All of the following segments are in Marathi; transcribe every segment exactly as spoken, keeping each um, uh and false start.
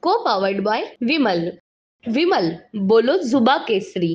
को पावर्ड बाय विमल. विमल बोलो जुबा केसरी.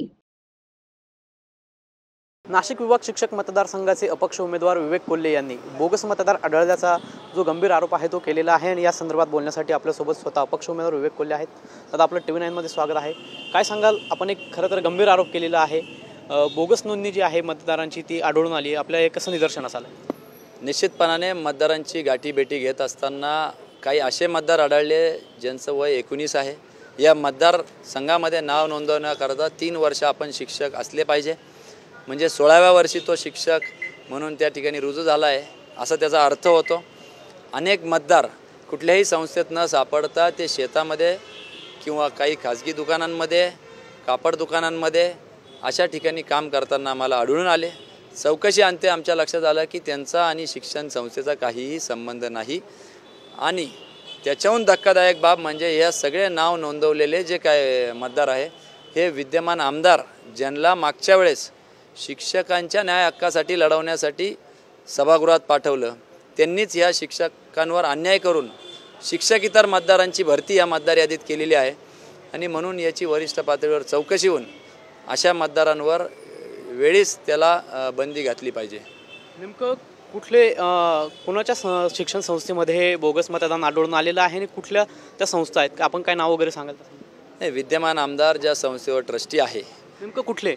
नाशिक विभाग शिक्षक मतदारसंघाचे अपक्ष उमेदवार विवेक कोल्हे यांनी बोगस मतदार आढळल्याचा जो गंभीर आरोप आहे तो केलेला आहे आणि या संदर्भात बोलण्यासाठी आपल्यासोबत स्वतः अपक्ष उमेदवार विवेक कोल्हे आहेत. दादा, आपलं टी व्ही नाईनमध्ये स्वागत आहे. काय सांगाल, आपण एक खरं तर गंभीर आरोप केलेला आहे, बोगस नोंदणी जी आहे मतदारांची ती आढळून आली, आपल्या एक कसं निदर्शनास आलं? निश्चितपणाने मतदारांची गाठीभेटी घेत असताना काही असे मतदार आढळले ज्यांचं वय एकोणीस आहे. या मतदारसंघामध्ये नाव नोंदवण्याकरता तीन वर्ष आपण शिक्षक असले पाहिजे, म्हणजे सोळाव्या वर्षी तो शिक्षक म्हणून त्या ठिकाणी रुजू झाला आहे असा त्याचा अर्थ होतो. अनेक मतदार कुठल्याही संस्थेत न सापडता ते शेतामध्ये किंवा काही खाजगी दुकानांमध्ये, कापड दुकानांमध्ये अशा ठिकाणी काम करताना आम्हाला आढळून आले. चौकशी अंती आमच्या लक्षात आलं की त्यांचा आणि शिक्षण संस्थेचा काहीही संबंध नाही. आणि त्याच्याहून धक्कादायक बाब म्हणजे या सगळे नाव नोंदवलेले जे काय मतदार आहे हे विद्यमान आमदार ज्यांना मागच्या वेळेस शिक्षकांच्या न्याय हक्कासाठी लढवण्यासाठी सभागृहात पाठवलं, त्यांनीच या शिक्षकांवर अन्याय करून शिक्षक इतर मतदारांची भरती या मतदार यादीत केलेली आहे. आणि म्हणून याची वरिष्ठ पातळीवर चौकशी होऊन अशा मतदारांवर वेळीच त्याला बंदी घातली पाहिजे. नेमकं कुठले कोणाच्या शिक्षण संस्थेमध्ये बोगस मतदान आढळून आलेलं आहे आणि कुठल्या त्या संस्था आहेत, आपण काय नाव वगैरे सांगाल? नाही, विद्यमान आमदार ज्या संस्थेवर ट्रस्टी आहे, नेमकं कुठले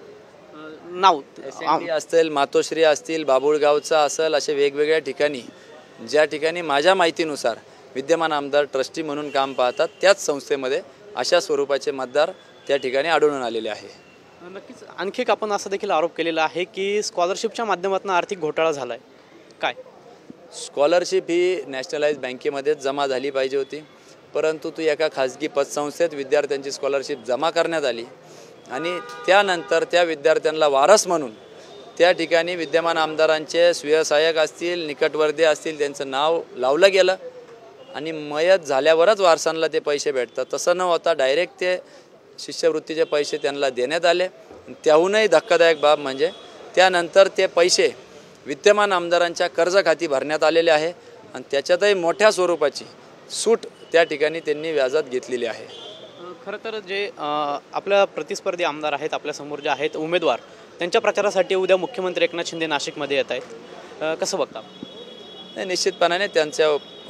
नाव? असतील, मातोश्री असतील, बाबुळगावचा असेल, असे वेगवेगळ्या ठिकाणी ज्या ठिकाणी माझ्या माहितीनुसार विद्यमान आमदार ट्रस्टी म्हणून काम पाहतात त्याच संस्थेमध्ये अशा स्वरूपाचे मतदार त्या ठिकाणी आढळून आलेले आहे. नक्कीच. आणखी एक आपण असा देखील आरोप केलेला आहे की स्कॉलरशिपच्या माध्यमातून आर्थिक घोटाळा झाला आहे. काय? स्कॉलरशिप ही नॅशनलाइज बँकेमध्येच जमा झाली पाहिजे होती, परंतु ती एका खाजगी पतसंस्थेत विद्यार्थ्यांची स्कॉलरशिप जमा करण्यात आली आणि त्यानंतर त्या विद्यार्थ्यांना वारस म्हणून त्या ठिकाणी विद्यमान आमदारांचे स्वयंसहाय्यक असतील, निकटवर्ती असतील, त्यांचं नाव लावलं गेलं आणि मयत झाल्यावरच वारसांना ते पैसे भेटतात. तसं न होता डायरेक्ट ते शिष्यवृत्तीचे पैसे त्यांना देण्यात आले. त्याहूनही धक्कादायक बाब म्हणजे त्यानंतर ते पैसे विद्यमान आमदारांच्या कर्ज खाती भरण्यात आलेले आहे आणि त्याच्यातही मोठ्या स्वरूपाची सूट त्या ठिकाणी त्यांनी व्याजात घेतलेली आहे. खरं तर जे आपल्या प्रतिस्पर्धी आमदार आहेत, आपल्यासमोर जे आहेत उमेदवार, त्यांच्या प्रचारासाठी उद्या मुख्यमंत्री एकनाथ शिंदे नाशिकमध्ये येत आहेत, कसं बघता? नाही, निश्चितपणाने त्यांच्या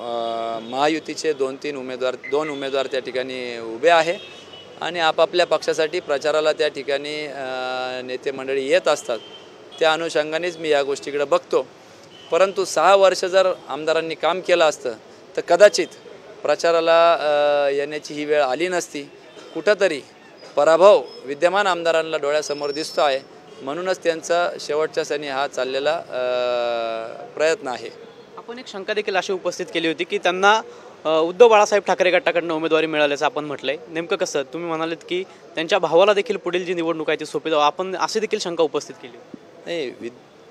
महायुतीचे दोन तीन उमेदवार दोन उमेदवार त्या ठिकाणी उभे आहे आणि आपापल्या पक्षासाठी प्रचाराला त्या ठिकाणी नेते मंडळी येत असतात. त्या अनुषंगानेच मी या गोष्टीकडे बघतो. परंतु सहा वर्ष जर आमदारांनी काम केलं असतं तर कदाचित प्रचाराला येण्याची ही वेळ आली नसती. कुठंतरी पराभव विद्यमान आमदारांना डोळ्यासमोर दिसतो आहे, म्हणूनच त्यांचा शेवटच्या सणी हा चाललेला प्रयत्न आहे. आपण एक शंका देखील अशी उपस्थित केली होती की त्यांना उद्धव बाळासाहेब ठाकरे गटाकडनं उमेदवारी मिळाल्याचं आपण म्हटलंय, नेमकं कसं? तुम्ही म्हणालेत की त्यांच्या भावाला देखील पुढील जी निवडणूक आहे ती सोपी जावं, आपण अशी देखील शंका उपस्थित केली. नाही, वि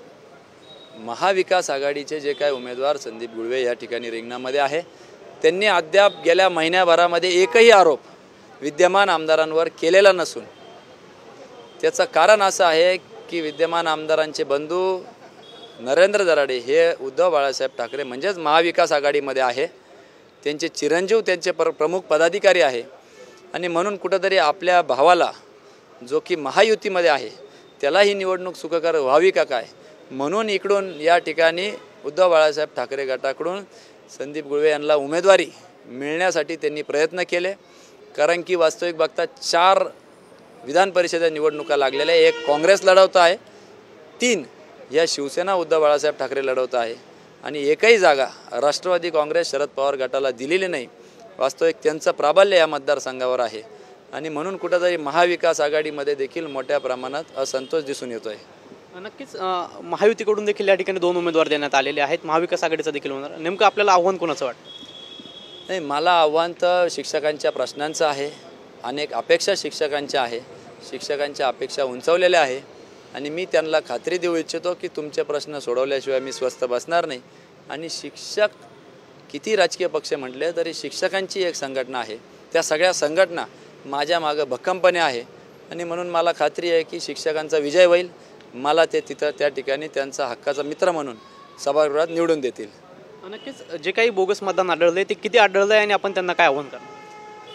महाविकास आघाडीचे जे काय उमेदवार संदीप गुळवे या ठिकाणी रिंगणामध्ये आहे, त्यांनी अद्याप गेल्या महिन्याभरामध्ये एकही आरोप विद्यमान आमदारांवर केलेला नसून त्याचं कारण असं आहे की विद्यमान आमदारांचे बंधू नरेंद्र दराडे हे उद्धव बाळासाहेब ठाकरे म्हणजेच महाविकास आघाडीमध्ये आहे, त्यांचे चिरंजीव त्यांचे पर प्रमुख पदाधिकारी आहे आणि म्हणून कुठंतरी आपल्या भावाला जो की महायुतीमध्ये आहे त्याला ही निवडणूक सुखकर व्हावी का काय, म्हणून इकडून या ठिकाणी उद्धव बाळासाहेब ठाकरे गटाकडून संदीप गुळवे यांना उमेदवारी मिळण्यासाठी त्यांनी प्रयत्न केले. कारण की वास्तविक बघता चार विधान परिषद निवडणुका लागलेल्या, एक काँग्रेस लढवत आहे, तीन या शिवसेना उद्धव बाळासाहेब ठाकरे लढवत आहे आणि एकही जागा राष्ट्रवादी काँग्रेस शरद पवार गटाला दिलेली नाही. वास्तविक त्यांचं प्राबल्य या मतदारसंघावर आहे आणि म्हणून कुठंतरी महाविकास आघाडीमध्ये देखील मोठ्या प्रमाणात असंतोष दिसून येतो आहे. नक्कीच. महायुतीकडून देखील या ठिकाणी दोन उमेदवार देण्यात आलेले आहेत, महाविकास आघाडीचा देखील होणार. नेमकं आपल्याला आव्हान कोणाचं वाटतं? नाही, मला आव्हान तर शिक्षकांच्या प्रश्नांचं आहे, अनेक अपेक्षा शिक्षकांच्या आहे, शिक्षकांच्या अपेक्षा उंचावलेल्या आहे आणि मी त्यांना खात्री देऊ इच्छितो की तुमचे प्रश्न सोडवल्याशिवाय मी स्वस्थ बसणार नाही. आणि शिक्षक किती राजकीय पक्ष म्हटले तरी शिक्षकांची एक संघटना आहे, त्या सगळ्या संघटना माझ्या मागं भक्कमपणे आहे आणि म्हणून मला खात्री आहे की शिक्षकांचा विजय होईल. मला ते तिथं त्या ठिकाणी त्यांचा हक्काचा मित्र म्हणून सभागृहात निवडून देतील. नक्कीच. जे काही बोगस मतदान आढळले ते किती आढळलं आहे आणि आपण त्यांना काय आव्हान करणार?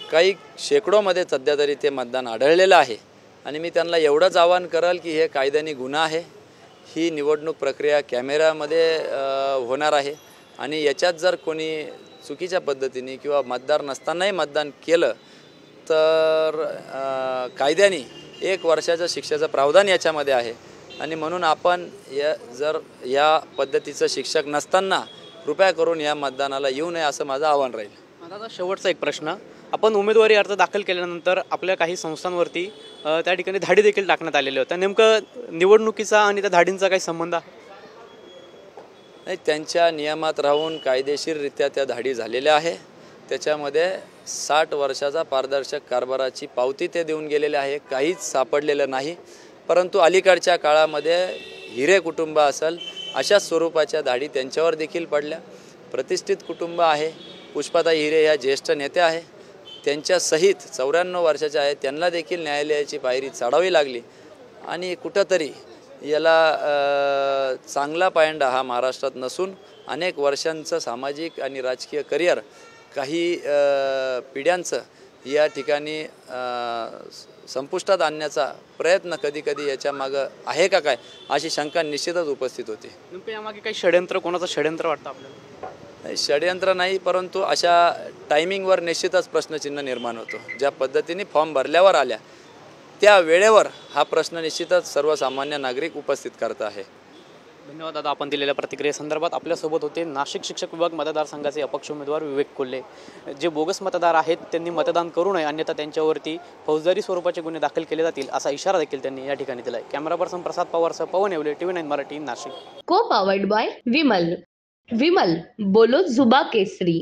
काही शेकडोमध्ये सध्या तरी ते मतदान आढळलेलं आहे आणि मी त्यांना एवढंच आवाहन कराल की हे कायद्याने गुन्हा आहे। ही निवडणूक प्रक्रिया कॅमेऱ्यामध्ये होणार आहे आणि याच्यात जर कोणी चुकीच्या पद्धतीने किंवा मतदार नसतानाही मतदान केलं तर कायद्याने एक वर्षाच्या शिक्षेचं प्रावधान याच्यामध्ये आहे आणि म्हणून आपण या जर या पद्धतीचं शिक्षक नसताना कृपया करून या मतदानाला येऊ नये असं माझं आव्हान राहील। आता शेवटचा एक प्रश्न, आपण उमेदवारी अर्ज दाखल केल्यानंतर आपल्या काही संस्थांवरती त्या ठिकाणी धाडी देखील टाकण्यात आलेल्या होत्या, नेमकं निवडणुकीचा आणि त्या धाडींचा काही संबंध आहे? नाही, त्यांच्या नियमात राहून कायदेशीररित्या त्या धाडी झालेल्या आहे। त्याच्यामध्ये साठ वर्षाचा पारदर्शक कारभाराची पावती ते देऊन गेलेले आहे, काहीच सापडलेलं नाही। परंतु अलीकडच्या काळामध्ये हिरे कुटुंब असेल अशा स्वरूपाच्या धाडी त्यांच्यावर देखील पडल्या। प्रतिष्ठित कुटुंब आहे, पुष्पाताई हिरे ह्या ज्येष्ठ नेत्या आहे, त्यांच्या सहित चौऱ्याण्णव वर्षाच्या आहेत, त्यांना देखील न्यायालयाची पायरी चढावी लागली आणि कुठंतरी याला चांगला पायंडा हा महाराष्ट्रात नसून अनेक वर्षांचं सामाजिक आणि राजकीय करिअर काही पिढ्यांचं या ठिकाणी संपुष्टात आणण्याचा प्रयत्न कधी कधी याच्या मागं आहे का काय अशी शंका निश्चितच उपस्थित होती। नेमकं यामागे काही षडयंत्र, कोणाचं षडयंत्र वाटतं आपल्याला? षडयंत्र नाही, परंतु अशा टायमिंगवर निश्चितच प्रश्नचिन्ह निर्माण होतो। ज्या पद्धतीने फॉर्म भरल्यावर आल्या त्या वेळेवर हा प्रश्न निश्चितच सर्वसामान्य नागरिक उपस्थित करत आहे। धन्यवाद दादा, आपण दिलेल्या प्रतिक्रियेसंदर्भात। आपल्यासोबत होते नाशिक शिक्षक विभाग मतदारसंघाचे अपक्ष उमेदवार विवेक कोल्हे। जे बोगस मतदार आहेत त्यांनी मतदान करू नये, अन्यथा त्यांच्यावरती फौजदारी स्वरूपाचे गुन्हे दाखल केले जातील असा इशारा देखील त्यांनी या ठिकाणी दिला आहे। कॅमेरा पर्सन प्रसाद पवारसह Pawan Yewale, TV nine Marathi, Nashik. Co powered bye Vimal. Vimal बोलो जुबा केसरी।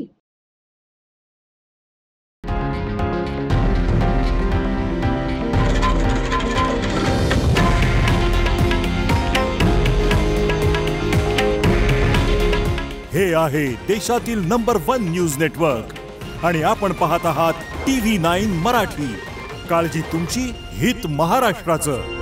हे आहे देशातील नंबर वन न्यूज नेटवर्क आणि आपण पाहत आहात टीव्ही नाईन मराठी। काळजी तुमची, हित महाराष्ट्राचं।